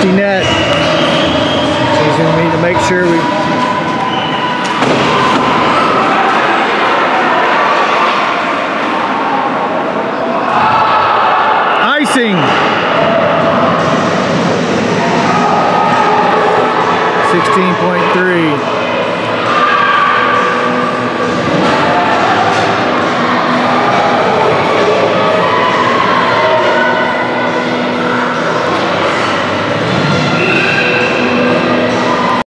empty net. So he's going to need to make sure we icing. 16.3.